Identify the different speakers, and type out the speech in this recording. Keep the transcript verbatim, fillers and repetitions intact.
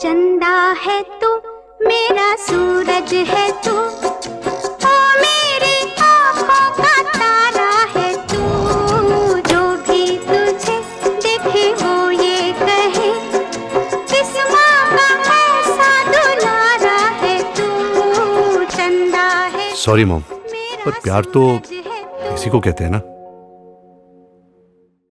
Speaker 1: चंदा है तू, मेरा सूरज है तू, ओ मेरी आँखों का तारा है तू। जो भी तुझे देखे वो ये कहे, किस माँ का ऐसा दुलारा है तू। चंदा है।
Speaker 2: सॉरी मॉम, पर प्यार तो इसी को कहते हैं ना।